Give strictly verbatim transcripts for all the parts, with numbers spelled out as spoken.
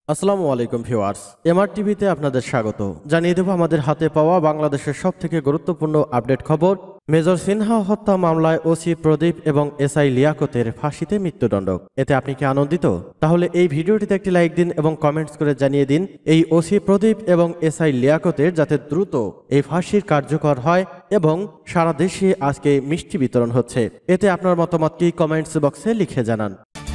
আসসালামু আলাইকুম viewers, MR টিভিতে আপনাদের স্বাগত। জানিয়ে দেব আমাদের হাতে পাওয়া বাংলাদেশের সবথেকে গুরুত্বপূর্ণ আপডেট খবর। মেজর সিনহা হত্যা মামলায় ওসি প্রদীপ এবং এসআই লিয়াকতের ফাঁসিতে মৃত্যুদণ্ড। এতে আপনি কি আনন্দিত? তাহলে এই ভিডিওটিতে একটি লাইক দিন এবং কমেন্টস করে জানিয়ে দিন এই ওসি প্রদীপ এবং এসআই লিয়াকতের যাতে দ্রুত এই ফাঁসির কার্যকর হয় এবং সারা দেশে আজকে মিষ্টি বিতরণ হচ্ছে। এতে আপনার মতামত কি কমেন্টস বক্সে লিখে জানান।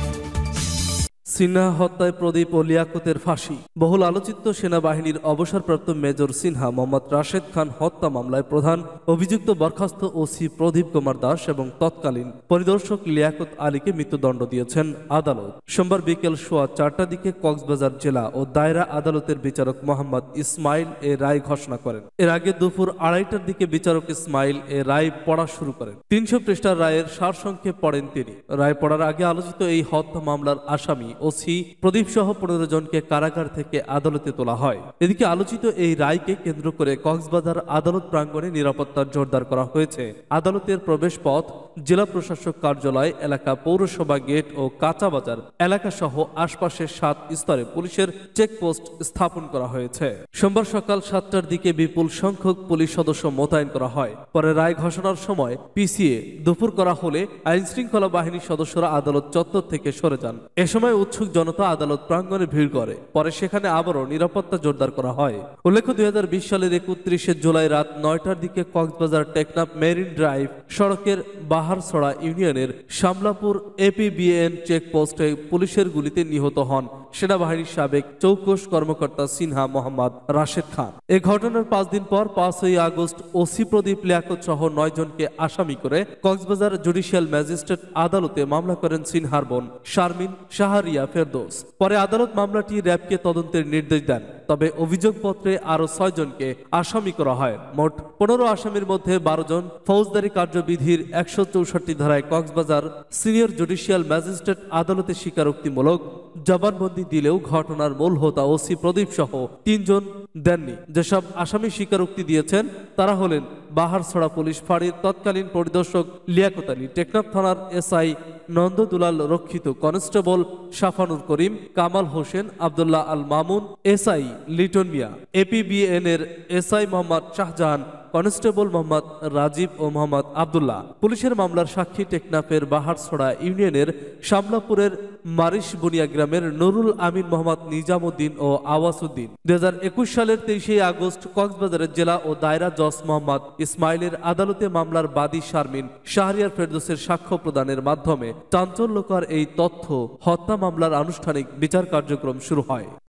সিনহা হত্যায় প্রদীপ ও লিয়াকতের ফাঁসি। বহুল আলোচিত সেনাবাহিনীর অবসরপ্রাপ্ত মেজর সিনহা মোহাম্মদ রাশেদ খান হত্যা মামলায় প্রধান অভিযুক্ত বরখাস্ত ওসি প্রদীপ কুমার দাস এবং তৎকালীন পরিদর্শক লিয়াকত আলীকে মৃত্যুদণ্ড দিয়েছেন আদালত। সোমবার বিকেল সোয়া চারটার দিকে কক্সবাজার জেলা ও দায়রা আদালতের বিচারক মোহাম্মদ ইসমাইল এ রায় ঘোষণা করেন। এর আগে দুপুর আড়াইটার দিকে বিচারক ইসমাইল এ রায় পড়া শুরু করেন। তিনশো পৃষ্ঠার রায়ের সারসংক্ষেপ পড়েন তিনি। রায় পড়ার আগে আলোচিত এই হত্যা মামলার আসামি ওসি প্রদীপ সহ পনেরো জনকে কারাগার থেকে আদালতে তোলা হয়। এদিকে আলোচিত এই রায়কে কেন্দ্র করে কক্সবাজার আদালত প্রাঙ্গণে নিরাপত্তা জোরদার করা হয়েছে। আদালতের প্রবেশ পথ, জেলা প্রশাসক কার্যালয় এলাকা, পৌরসভা গেট ও কাঁচা বাজার এলাকা সহ আশপাশের সাত স্তরে পুলিশের চেকপোস্ট স্থাপন করা হয়েছে। সোমবার সকাল সাতটার দিকে বিপুল সংখ্যক পুলিশ সদস্য মোতায়েন করা হয়। পরে রায় ঘোষণার সময় পিছিয়ে দুপুর করা হলে আইন শৃঙ্খলা বাহিনীর সদস্যরা আদালত চত্বর থেকে সরে যান। এ সময় উৎসুক জনতা আদালত প্রাঙ্গণে ভিড় করে। পরে সেখানে আবারও নিরাপত্তা জোরদার করা হয়। উল্লেখ্য, দুই হাজার বিশ সালের একত্রিশে জুলাই রাত নয়টার দিকে কক্সবাজার টেকনাফ মেরিন ড্রাইভ সড়কের বাহারছড়া ইউনিয়নের শামলাপুর এপিবিএন চেকপোস্টে পুলিশের গুলিতে নিহত হন সেনাবাহিনীর সাবেক চৌকস কর্মকর্তা সিনহা মোহাম্মদ রাশেদ খান। এ ঘটনার পাঁচ দিন পর পাঁচই আগস্ট ওসি প্রদীপ লিয়াকত সহ নয় জনকে আসামি করে কক্সবাজার জুডিশিয়াল ম্যাজিস্ট্রেট আদালতে মামলা করেন সিনহার বোন শারমিন শাহরিয়া ফেরদৌস। পরে আদালত মামলাটি র্যাবকে তদন্তের নির্দেশ দেন। তবে অভিযোগপত্রে আরো ছয় জনকে আসামি করা হয়। মোট পনেরো আসামির মধ্যে বারো জন ফৌজদারি কার্যবিধির একশো চৌষট্টি ধারায় কক্সবাজার সিনিয়র জুডিশিয়াল ম্যাজিস্ট্রেট আদালতে স্বীকারোক্তিমূলক জবানবন্দি দিলেও ঘটনার মূল হোতা ওসি প্রদীপ সহ তিনজন দেননি। যেসব আসামি স্বীকারোক্তি দিয়েছেন তারা হলেন বাহারছড়া পুলিশ ফাঁড়ির তৎকালীন পরিদর্শক লিয়াকত আলী, টেকনাফ থানার SI Nandadulal Rakshit constable Shafanur Karim, Kamal Hossain, Abdullah Al Mamun, SI Liton Mia, APBN এর এসআই মোহাম্মদ শাহজাহান, কনস্টেবল মোহাম্মদ রাজীব ও মোহাম্মদ আবদুল্লাহ। পুলিশের মামলার সাক্ষী টেকনাফের বাহারছড়া ইউনিয়নের শামলাপুরের মারিশ বুনিয়া গ্রামের নুরুল আমিন, মোহাম্মদ নিজামুদ্দিন ও আওয়াসুদ্দিন। দুই হাজার একুশ সালের তেইশে আগস্ট কক্সবাজারের জেলা ও দায়রা জজ মোহাম্মদ ইসমাইলের আদালতে মামলার বাদী শারমিন শাহরিয়ার ফেরদৌসের সাক্ষ্য প্রদানের মাধ্যমে চাঞ্চল্যকর এই তথ্য হত্যা মামলার আনুষ্ঠানিক বিচার কার্যক্রম শুরু হয়।